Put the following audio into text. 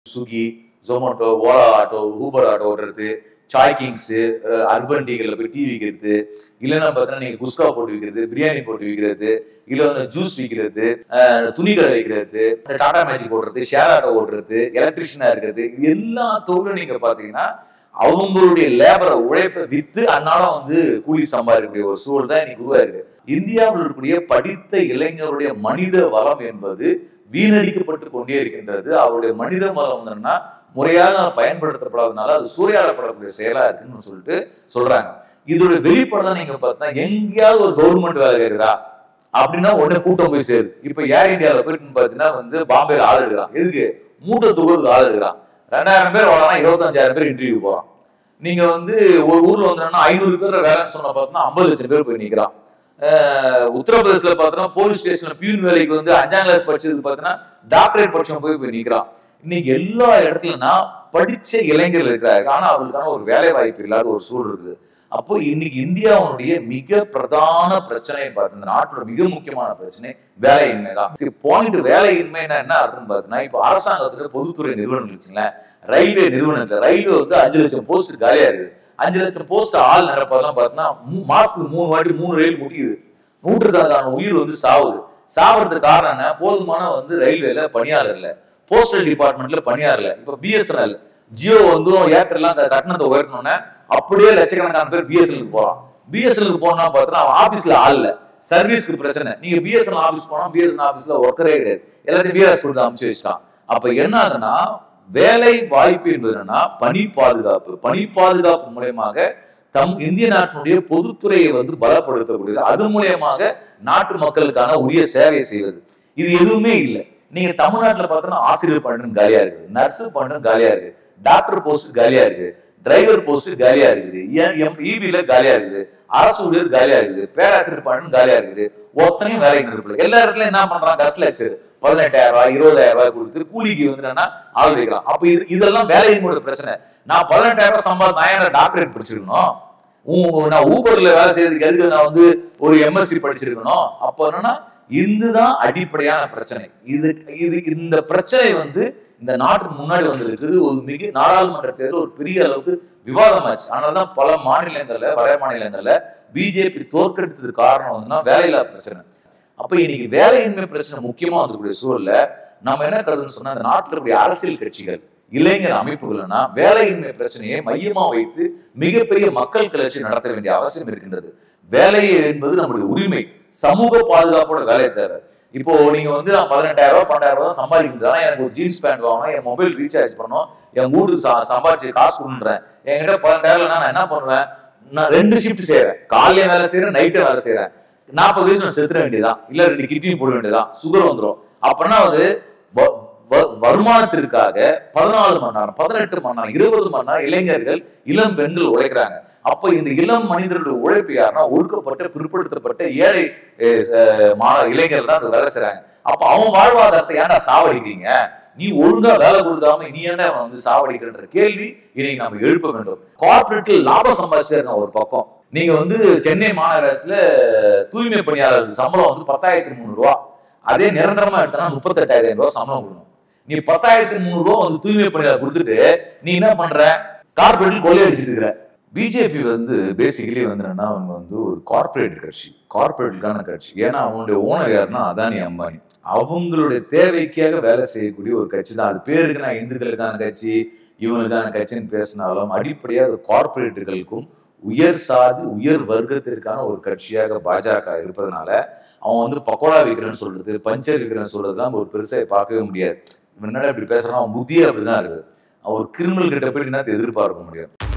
Swiggy, Zomato, Ola auto, Uber auto ஓட்டுறது, Chai Kings, urban டீகள்ல போய் tea விற்கிறது, இல்லைன்னா பார்த்தீங்கன்னா நீங்க குஸ்கா போட்டு விற்கிறது, பிரியாணி போட்டு விற்கிறது, இல்ல வந்து ஜூஸ் விற்கிறது, துணி கடை வைக்கிறது, டாடா மேஜிக் ஓட்டுறது, ஷேர் ஆட்டோ ஓட்டுறது, எலக்ட்ரிஷியனா இருக்கிறது, எல்லா தொழிலும் நீங்க பாத்தீங்கன்னா அவங்களுடைய லேபரை உழைப்பை வித்து அன்னாடம் வந்து கூலி சம்பாதிக்கக்கூடிய ஒரு சூழல் தான் இன்னைக்கு உருவாயிருக்கு. இந்தியாவில் இருக்கக்கூடிய படித்த இளைஞருடைய மனித வளம் என்பது வீணடிக்கப்பட்டு கொண்டே இருக்கின்றது. அவருடைய மனித வளம் என்னன்னா முறையாக பயன்படுத்தப்படாதனால அது சூறையாடப்படக்கூடிய செயலா இருக்குன்னு சொல்லிட்டு சொல்றாங்க. இதோட வெளிப்பாடு நீங்க பார்த்தா எங்கேயாவது ஒரு கவர்மெண்ட் வேலை இருக்குதா அப்படின்னா உடனே கூட்டம் போய் சேருது. இப்ப ஏர் இந்தியாவில் போயிட்டு பாத்தீங்கன்னா வந்து பாம்பேல ஆள் எடுக்கிறான். எதுக்கு? மூட்டை தூக்குறதுக்கு ஆள் எடுக்கிறான். 2000 பேர் வரலாம், 25,000 பேர் இன்டர்வியூ போறான். நீங்க வந்து ஒரு ஊர்ல வந்தோம்னா 500 பேர் வேலைன்னு சொன்ன பார்த்தோம்னா 50 லட்சம் பேர் போய் நிக்கிறான். உத்தரப்பிரதேசல பார்த்தோம்னா போலீஸ் ஸ்டேஷன்ல பியூன் வேலைக்கு வந்து 5ஆம் கிளாஸ் படிச்சதுக்கு பார்த்தோம்னா டாக்டரேட் படிச்சவன் போய் நிக்கிறான். இன்னைக்கு எல்லா இடத்துலனா படிச்ச இளைஞர்கள் இருக்கிறாங்க. ஆனா அவங்களுக்கான ஒரு வேலை வாய்ப்பு இல்லாத ஒரு சூழல் இருக்குது. அப்போ இன்னைக்கு இந்தியாவுடைய மிக பிரதான பிரச்சனை பார்த்தீங்கன்னா நாட்டோட மிக முக்கியமான பிரச்சனை வேலையின்மை தான். சரி, பாயிண்ட் வேலையின்மைன்னா என்ன அர்த்தம் பார்த்தீங்கன்னா இப்போ அரசாங்கத்துல பொதுத்துறை நிறுவனங்கள் வச்சுங்களேன், ரயில்வே நிறுவனத்துல ரயில்வே வந்து 5 லட்சம் போஸ்ட் காலியா இருக்குது. 5 லட்சம் போஸ்ட் ஆள் நிரப்பதெல்லாம் பார்த்தீங்கன்னா மாசத்துக்கு 3 வாட்டி 3 ரயில் முடியுது. நூற்றுக்கணக்கான உயிர் வந்து சாவுது. சாவறதுக்கு காரணம் என்ன? போதுமான வந்து ரயில்வேல பணியாளர் இல்ல, போஸ்டல் டிபார்ட்மெண்ட்ல பணியாளர் இல்ல. இப்ப பிஎஸ்என்எல், ஜியோ வந்து ஏர்டெல்லாம் கட்டணத்தை உயர்த்தணும்னா அப்படியே லட்சக்கணக்கான பேர் பிஎஸ்என்எலுக்கு போறான். பிஎஸ்என்எலுக்கு போனா பார்த்தா அவன் ஆபீஸ்ல ஆள் இல்ல, சர்வீஸ்க்கு பிரச்சனை. நீங்க பிஎஸ்என்எல் ஆபீஸ் போனா பிஎஸ்என்எல் ஆபீஸ்ல ஒர்க்கரே கிடையாது, எல்லாத்தையும் பிஎஸ் கொடுத்து அனுப்பிச்சு வச்சுட்டான். அப்ப என்ன ஆகுதுன்னா வேலை வாய்ப்பு என்பது என்னன்னா பணி பாதுகாப்பு. பணி பாதுகாப்பு மூலயமாக இந்திய நாட்டினுடைய பொதுத்துறையை வந்து பலப்படுத்தக்கூடியது. அது மூலியமாக நாட்டு மக்களுக்கான உரிய சேவை செய்வது. இது எதுவுமே இல்லை. நீங்க தமிழ்நாட்டுல பார்த்தோன்னா ஆசிரியர் பணின்னு காலியா இருக்கு, நர்ஸ் பணின்னு காலியா இருக்கு, டாக்டர் போஸ்ட் காலியா இருக்கு, டிரைவர் போஸ்ட் காலியா இருக்குது, இபில காலியா இருக்குது, அரசு ஊழியர் காலியா இருக்குது, பேராசிரியர் பணின்னு காலியா இருக்குது. ஒத்தனையும் வேலை நிறுத்தல. எல்லா இடத்துலயும் என்ன பண்றான்? கஸ்ட் லெக்சர் 18,000 20,000 கொடுத்து கூலிக்கு வந்து ஆள் வைக்கிறான். அப்ப இதெல்லாம் வேலையினோட பிரச்சனை. நான் 18,000 சம்பாதி நான் டாக்டரேட் படிச்சிருக்கணும், நான் ஊபர்ல வேலை செய்யறதுக்கு எதுக்கு நான் வந்து ஒரு எம்எஸ்சி படிச்சிருக்கணும்? அப்ப என்னன்னா இதுதான் அடிப்படையான பிரச்சனை. இந்த பிரச்சனை வந்து இந்த நாட்டுக்கு முன்னாடி வந்திருக்குது. ஒரு மிக நாடாளுமன்ற தேர்தல் ஒரு பெரிய அளவுக்கு விவாதமாச்சு. ஆனால்தான் பல மாநிலங்கள்ல வட மாநிலங்கள்ல பிஜேபி தோற்கடித்ததுக்கு காரணம் வந்து வேலையில்லா பிரச்சனை. அப்ப இன்னைக்கு வேலையின்மை பிரச்சனை முக்கியமா வந்துக்கூடிய சூழல்ல நம்ம என்ன கருதுன்னு சொன்னா இந்த நாட்டில் இருக்கக்கூடிய அரசியல் கட்சிகள், இளைஞர் அமைப்புகள்னா வேலையின்மை பிரச்சனையை மையமா வைத்து மிகப்பெரிய மக்கள் கிளர்ச்சி நடத்த வேண்டிய அவசியம் இருக்கின்றது. வேலை என்பது நம்முடைய உரிமை, சமூக பாதுகாப்போட வேலை தேவை. இப்போ நீங்க வந்து நான் 18,000 12,000 தான் சம்பாதிக்கிறதா, எனக்கு ஒரு ஜீன்ஸ் பேண்ட் வாங்கணும், என் மொபைல் ரீசார்ஜ் பண்ணணும், என் வீட்டுக்கு சம்பாதிச்சு காசு கொடுன்றேன். என்கிட்ட 18,000 நான் என்ன பண்ணுவேன்? நான் 2 ஷிஃப்ட் செய்யறேன், காலையில வேலை செய்யறேன், நைட்டு வேலை செய்யறேன். 40 வயசு நான் செத்துற வேண்டியதான், இல்ல 2 கிட்னியும் போட வேண்டியதான், சுகர் வந்துடும். அப்படின்னா அது வருமானத்திற்காக 14 மணி நேரம் 18 மணி நேரம் 20 மணி நேரம் இளைஞர்கள் இளம் பெண்கள் உழைக்கிறாங்க. அப்ப இந்த இளம் மனிதர்களுடைய உழைப்பு யாருன்னா ஒடுக்கப்பட்ட பிற்படுத்தப்பட்ட ஏழை இளைஞர்கள் தான் அந்த வேலை செய்றாங்க. அப்ப அவன் வாழ்வாதாரத்தை ஏன்டா சாவடிக்கிறீங்க? நீ ஒழுங்கா வேலை கொடுக்காம நீ என்ன வந்து சாவடிக்கிற கேள்வி இன்னைக்கு நம்ம எழுப்ப வேண்டும். கார்பரேட்ல லாபம் சம்பாதிச்சுட்டே இருக்கான் ஒரு பக்கம். நீங்க வந்து சென்னை மாநகராட்சியில தூய்மை பணியாளர்கள் சம்பளம் வந்து 10,300 ரூபாய், அதே நிரந்தரமா எடுத்தா 38,000 ரூபாய் சம்பளம் கொடுக்கணும். நீ 10,300 ரூபாய் வந்து தூய்மை பணியாளர் கொடுத்துட்டு நீ என்ன பண்ற? கார்பரேட் கொள்ளையடிச்சிட்டு இருக்கிற. பிஜேபி வந்து பேசிக்கலி வந்து என்னன்னா அவங்க வந்து ஒரு கார்பரேட் கட்சி, கார்பரேட்டுக்கான கட்சி. ஏன்னா அவங்களுடைய ஓனர் யாருன்னா அதானி அம்பானி. அவங்களுடைய தேவைக்காக வேலை செய்யக்கூடிய ஒரு கட்சி தான். அது பேருக்கு நான் இந்துக்களுக்கான கட்சி இவங்களுக்கான கட்சின்னு பேசினாலும் அடிப்படையாக கார்பரேட்டுகளுக்கும் உயர் சாதி உயர் வர்க்கத்திற்கான ஒரு கட்சியாக பாஜக இருப்பதனால அவன் வந்து பக்கோடா விற்கிறேன்னு சொல்றது, பஞ்சர் விற்கிறேன்னு சொல்றதுலாம் ஒரு பெருசா பார்க்கவே முடியாது. முன்னாடி அப்படி பேசுறான், அவன் புத்தியே அப்படிதான் இருக்குது. அவன் ஒரு கிரிமினல் கிட்ட போய் என்ன எதிர்பார்க்க முடியாது.